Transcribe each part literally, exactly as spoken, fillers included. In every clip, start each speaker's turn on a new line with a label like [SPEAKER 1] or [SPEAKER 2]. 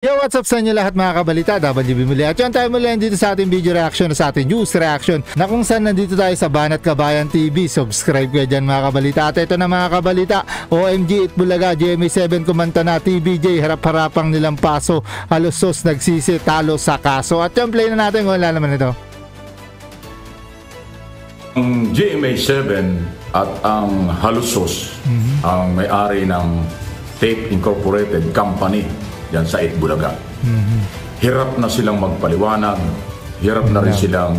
[SPEAKER 1] Yo, what's up sa inyo lahat mga kabalita, W B muli. At yun tayo muli dito sa ating video reaction, sa ating news reaction, na kung saan nandito tayo sa Banat Kabayan T V. Subscribe kayo dyan mga kabalita. At ito na mga kabalita, O M G Itbulaga, G M A seven kumanta na, T B J harap-harapang nilang paso, halusos nagsisi, talo sa kaso. At yung play na natin kung wala naman ito.
[SPEAKER 2] Ang G M A seven at ang Halusos, mm-hmm. ang may-ari ng Tape Incorporated Company yan sa Itbulaga. Mm-hmm. Hirap na silang magpaliwanag, hirap mm-hmm. na rin silang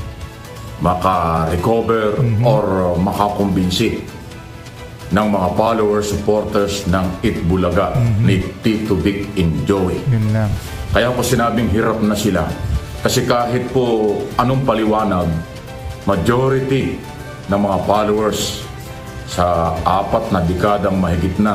[SPEAKER 2] maka-recover mm-hmm. or makakumbinsi ng mga followers, supporters ng Itbulaga mm-hmm. ni Tito Vic and Joey.
[SPEAKER 1] Mm-hmm.
[SPEAKER 2] Kaya po sinabing hirap na sila kasi kahit po anong paliwanag, majority ng mga followers sa apat na dekadang mahigit na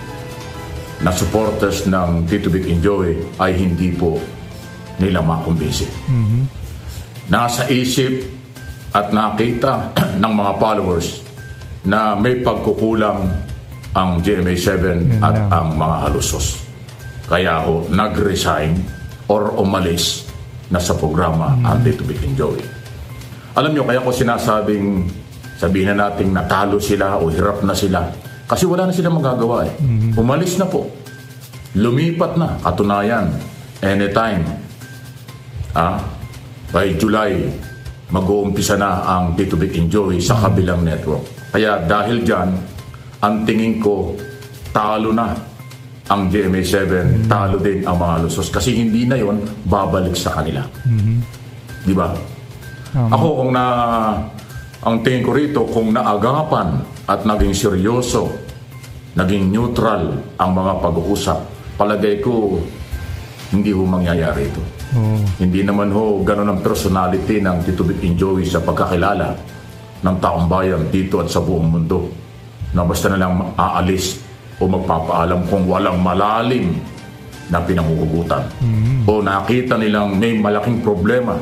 [SPEAKER 2] na supporters ng Tito Vic and Joey ay hindi po nila makumbinsi. Mm-hmm. Nasa isip at nakita ng mga followers na may pagkukulang ang G M A seven mm-hmm. at ang mga Halusos. Kaya ho nag-resign or umalis na sa programa mm-hmm. ang Tito Vic and Joey. Alam nyo, kaya ko sinasabing, sabihin na natin natalo sila o hirap na sila. Kasi wala na silang magagawa eh. Mm-hmm. Umalis na po. Lumipat na. Katunayan, anytime. Ah, by July, mag-uumpisa na ang Tito Vic and Joey sa kabilang network. Kaya dahil dyan, ang tingin ko, talo na ang G M A seven, mm-hmm. talo din ang mga Halusos. Kasi hindi na yon babalik sa kanila. Mm-hmm. Di ba? Um, Ako kung na ang tingin ko rito kung naagapan at naging seryoso, naging neutral ang mga pag-uusap, palagay ko hindi ho mangyayari ito. Oh. Hindi naman ho ganun ang personality ng Tito Vic and Joey sa pagkakilala ng taong bayan dito at sa buong mundo, na basta na lang aalis o magpapaalam kung walang malalim na pinanguhugutan mm-hmm. o nakita nilang may malaking problema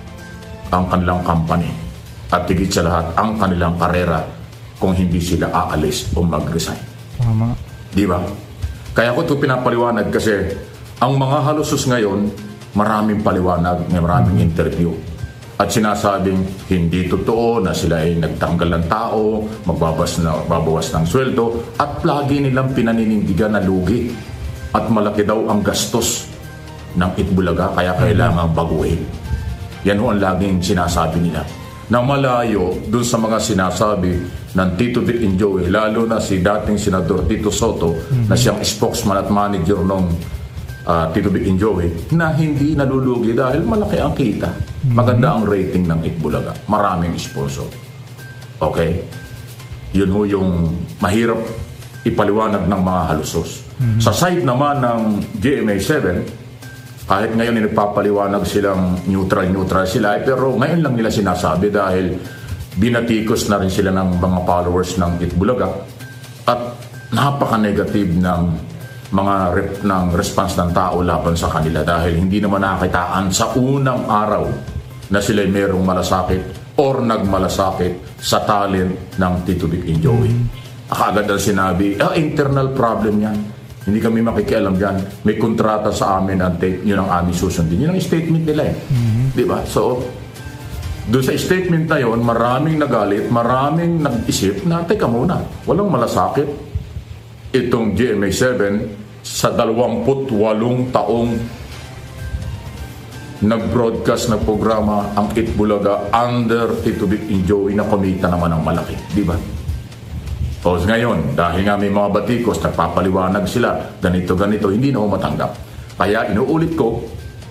[SPEAKER 2] ang kanilang company at higit sa lahat ang kanilang karera kung hindi sila aalis o mag-resign.
[SPEAKER 1] Tama.
[SPEAKER 2] Di ba? Kaya ko ito pinapaliwanag kasi ang mga Halusos ngayon maraming paliwanag, may maraming mm-hmm. interview at sinasabing hindi totoo na sila ay nagtanggal ng tao, magbabawas na, magbabawas ng sweldo at lagi nilang pinaninindigan na lugi at malaki daw ang gastos ng Itbulaga kaya kailangan baguhin. Yan ho ang laging sinasabi nila. Na malayo dun sa mga sinasabi ng Tito Vic and Joey, lalo na si dating Senador Tito Soto, mm-hmm. na siyang spokesman at manager ng uh, Tito Vic and Joey, na hindi nalulugi dahil malaki ang kita. Mm-hmm. Maganda ang rating ng Itbulaga. Maraming sponsor. Okay? Yun ho yung mahirap ipaliwanag ng mga Halusos. Mm-hmm. Sa side naman ng G M A seven, kahit ngayon ay nagpapaliwanag silang neutral-neutral sila, eh, pero ngayon lang nila sinasabi dahil binatikos na rin sila ng mga followers ng Itbulaga at napaka-negative ng mga rep, ng response ng tao laban sa kanila dahil hindi naman nakakitaan sa unang araw na sila ay merong malasakit or nagmalasakit sa talent ng Tito Vic and Joey. Akaagad na sinabi, ah, internal problem yan. Hindi kami makikialam dyan. May kontrata sa amin ang tape, yun ang aming susundin. Yun ang statement nila eh. Mm-hmm. Diba? So, doon sa statement na yun, maraming nagalit, maraming nag-isip na, teka muna, walang malasakit itong G M A seven sa dalawampu't walong taong nag-broadcast na programa ang Itbulaga under Tito Vic and Joey na kumita naman ang malaki. Diba? O ngayon, dahil nga may mga batikos, nagpapaliwanag sila, ganito, ganito, hindi na ako matanggap. Kaya inuulit ko,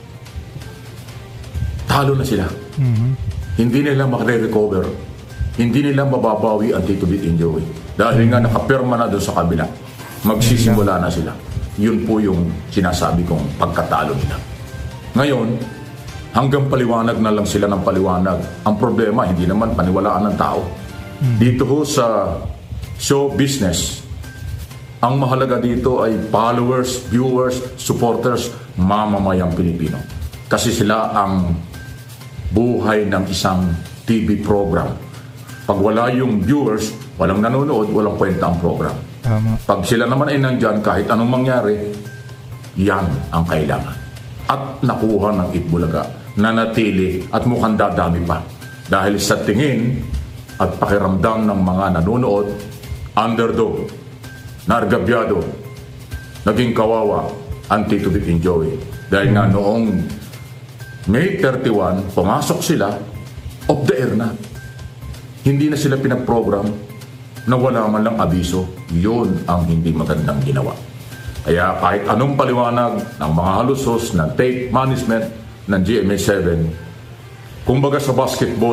[SPEAKER 2] talo na sila. Mm-hmm. Hindi nila makare-recover. Hindi nila mababawi ang Tito Vic and Joey. Dahil nga nakapirma na doon sa kabila. Magsisimula na sila. Yun po yung sinasabi kong pagkatalo nila. Ngayon, hanggang paliwanag na lang sila ng paliwanag. Ang problema, hindi naman paniwalaan ng tao. Mm-hmm. Dito ho sa show business, ang mahalaga dito ay followers, viewers, supporters, mamamayang Pilipino. Kasi sila ang buhay ng isang T V program. Pag wala yung viewers, walang nanonood, walang kwenta ang program.
[SPEAKER 1] Tama.
[SPEAKER 2] Pag sila naman ay nandyan, kahit anong mangyari, Yan ang kailangan. At nakuha ng Itbulaga, nanatili at mukhang dadami pa. Dahil sa tingin at pakiramdam ng mga nanonood, underdog, nargabyado, naging kawawa ang Tito Vic and Joey. Dahil nga noong May thirty-one, pumasok sila, off the air na. Hindi na sila pinag-program na wala man lang abiso. Yun ang hindi magandang ginawa. Kaya kahit anong paliwanag ng mga halusos, ng tape management, ng G M A seven, kumbaga sa basketball,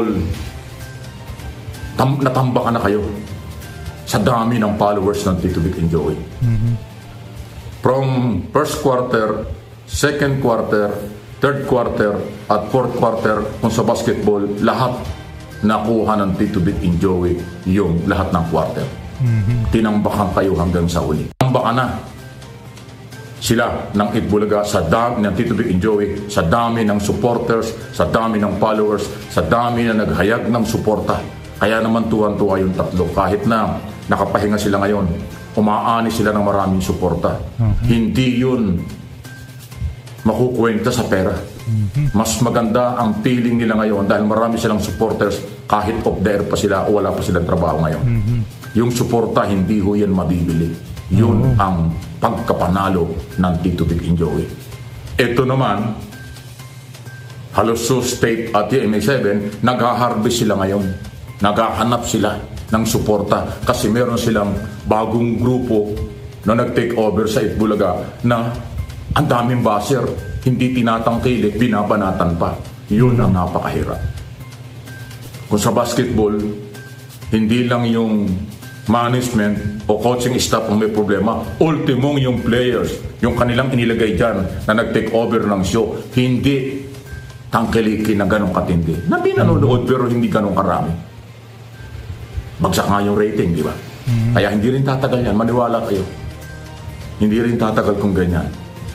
[SPEAKER 2] tam natamba ka na kayo sa dami ng followers ng Tito Vic and Joey. Mm-hmm. From first quarter, second quarter, third quarter, at fourth quarter, kung sa basketball, lahat nakuha ng Tito Vic and Joey yung lahat ng quarter. Mm-hmm. Tinambakan kayo hanggang sa uli. Tinambakan na sila ng Itbulaga sa dami ng Tito Vic and Joey, sa dami ng supporters, sa dami ng followers, sa dami na naghayag ng suporta. Kaya naman tuwan-tuwa yung tatlo. Kahit na nakapahinga sila ngayon, umaani sila ng maraming suporta. Mm-hmm. Hindi yun makukwenta sa pera. Mm-hmm. Mas maganda ang feeling nila ngayon dahil marami silang supporters kahit off the air pa sila o wala pa silang trabaho ngayon. Mm-hmm. Yung suporta, hindi ho yan mabibili. Yun oh. ang pagkapanalo ng Tito Vic and Joey. Ito naman, Halusos Tape at G M A seven, nag-harvest sila ngayon. Naghahanap sila ng suporta kasi meron silang bagong grupo na nag-take over sa Itbulaga na ang daming baser, hindi tinatangkilik, binabanatan pa. Yun ang napakahirap. Kung sa basketball, hindi lang yung management o coaching staff ang may problema, ultimong yung players, yung kanilang inilagay dyan na nag-take over ng show, hindi tangkilikin na ganong katindi. Na pinanonood pero hindi ganong karami. Bagsak nga yung rating, di ba? Mm-hmm. Kaya hindi rin tatagal yan, maniwala kayo. Hindi rin tatagal kung ganyan.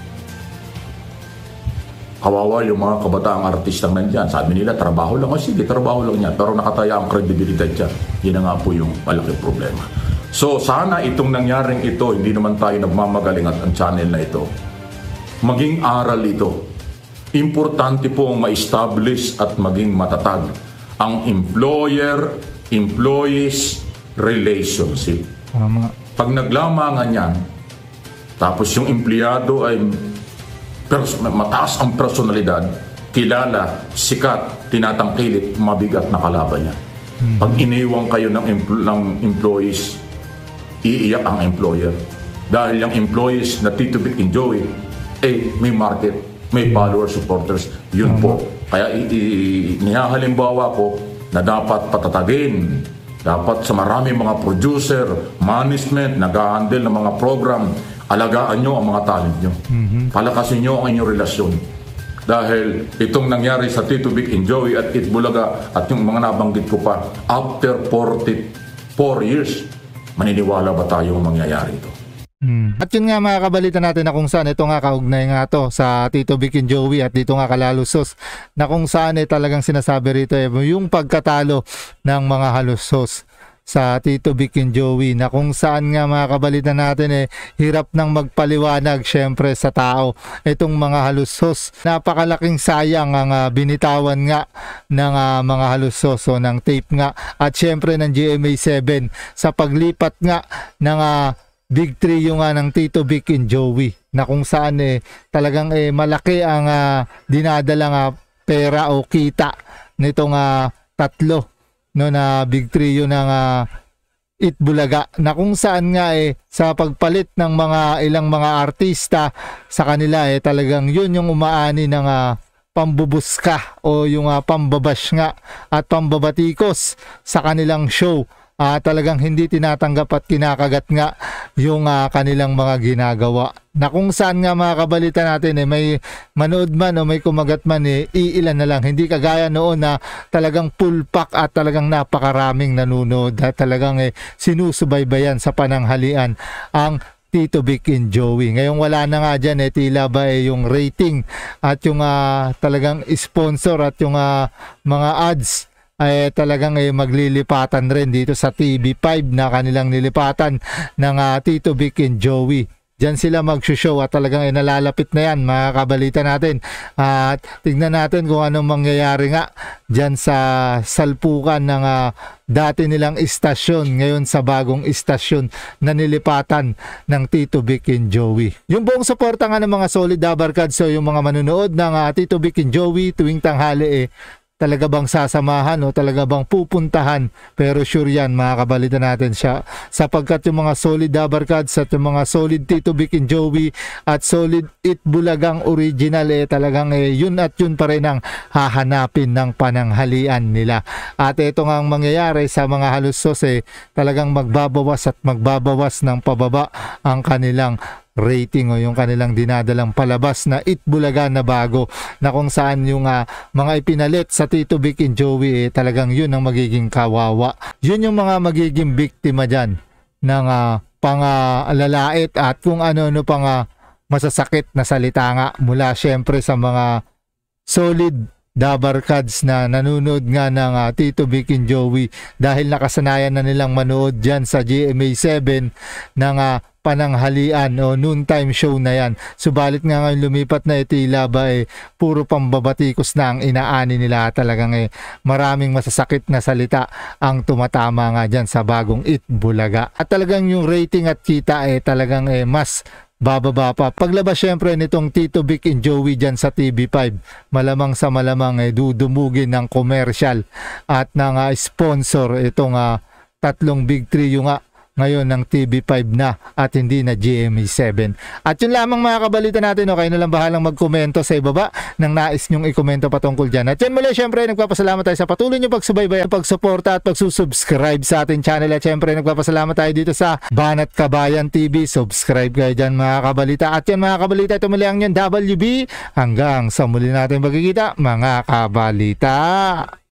[SPEAKER 2] Kawawa yung mga kabataang artistang nandyan. Sabi nila, trabaho lang. O sige, trabaho lang yan. Pero nakataya ang kredibilidad dyan. Yun na nga po yung malaking problema. So, sana itong nangyaring ito, hindi naman tayo nagmamagaling at ang channel na ito, maging aral ito. Importante pong ma-establish at maging matatag ang employer-employees relationship.
[SPEAKER 1] Tama.
[SPEAKER 2] Pag naglamangan yan, tapos yung empleyado ay mataas ang personalidad, kilala, sikat, tinatangkilik, mabigat na kalaban niya. Hmm. Pag iniwang kayo ng, empl- ng employees, iiyak ang employer. Dahil yung employees na Tito Vic and Joey, eh, may market, may follower supporters. Yun hmm. po. Kaya nihahalimbawa ko na dapat patatagin, dapat sa maraming mga producer, management, nag-handle ng mga program, alagaan nyo ang mga talent nyo. Mm-hmm. Palakasin nyo ang inyong relasyon. Dahil itong nangyari sa Tito Vic and Joey at Itbulaga at yung mga nabanggit ko pa, after forty-four years, maniniwala ba tayo ang mangyayari ito?
[SPEAKER 1] Hmm. At yun nga mga kabalita natin na kung saan ito nga kaugnay nga to sa Tito Vic and Joey at dito nga kalalusos na kung saan eh talagang sinasabi rito eh, yung pagkatalo ng mga halusos sa Tito Vic and Joey na kung saan nga mga kabalita natin eh hirap nang magpaliwanag syempre sa tao itong mga halusos. Napakalaking sayang ang uh, binitawan nga ng uh, mga halusos o ng tape nga at syempre ng G M A seven sa paglipat nga ng uh, Big Trio nga ng Tito Vic and Joey na kung saan eh talagang eh malaki ang uh, dinadalang uh, pera o kita nitong uh, tatlo no na Big Trio ng uh, Itbulaga na kung saan nga eh sa pagpalit ng mga ilang mga artista sa kanila eh talagang yun yung umaani ng uh, pambubuska o yung uh, pambabash nga at pambabatikos sa kanilang show. Uh, talagang hindi tinatanggap at kinakagat nga yung uh, kanilang mga ginagawa. Na kung saan nga mga kabalita natin eh, may manood man o may kumagat man eh, iilan na lang. Hindi kagaya noon na talagang full pack at talagang napakaraming nanonood at talagang eh, sinusubaybayan sa pananghalian ang Tito Vic and Joey. Ngayon wala na nga dyan eh, tila ba eh, yung rating at yung uh, talagang sponsor at yung uh, mga ads ay talagang eh, maglilipatan rin dito sa T V five na kanilang nilipatan ng uh, Tito Vic and Joey Diyan sila mag-show at talagang eh, nalalapit na yan mga kabalita natin. At tignan natin kung anong mangyayari nga diyan sa salpukan ng uh, dati nilang istasyon ngayon sa bagong istasyon na nilipatan ng Tito Vic and Joey. Yung buong suporta nga ng mga solid Dabarkads, so yung mga manonood ng uh, Tito Vic and Joey tuwing tanghali eh talaga bang sasamahan o talaga bang pupuntahan, pero sure yan mga kabalita natin siya, sapagkat yung mga solid Dabarkads at yung mga solid Tito Vic and Joey at solid It Bulagang original eh talagang eh, yun at yun pa rin ang hahanapin ng pananghalian nila. At ito nga ang mangyayari sa mga halusos eh talagang magbabawas at magbabawas ng pababa ang kanilang rating o yung kanilang dinadalang palabas na It Bulaga na bago, na kung saan yung uh, mga ipinalit sa Tito Vic and Joey eh, talagang yun ang magiging kawawa. Yun yung mga magiging biktima dyan ng uh, pangalalait at kung ano-ano pang uh, masasakit na salita nga mula syempre sa mga solid Dabarkads na nanonood nga ng uh, Tito Vic and Joey, dahil nakasanayan na nilang manood dyan sa G M A seven ng uh, pananghalian o noontime show na yan. Subalit nga ngayon lumipat na itila ba eh puro pambabatikos na ang inaani nila. Talagang eh maraming masasakit na salita ang tumatama nga dyan sa bagong It Bulaga. At talagang yung rating at kita eh talagang eh mas bababa pa. Paglabas syempre nitong Tito Vic and Joey dyan sa T V five, malamang sa malamang eh dudumugin ng commercial at ng uh, sponsor itong uh, tatlong big trio nga ngayon ng T V five na at hindi na G M A seven. At yun lamang mga kabalita natin, okay na lang bahalang magkomento sa ibaba ng nais nyong ikomento patungkol dyan. At yan muli, syempre nagpapasalamat tayo sa patuloy nyo pagsubaybay, pagsuporta at pagsusubscribe sa ating channel. At syempre nagpapasalamat tayo dito sa Banat Kabayan T V. Subscribe kayo dyan mga kabalita. At yan mga kabalita, ito muli ang yan W B. Hanggang sa muli natin magkikita mga kabalita.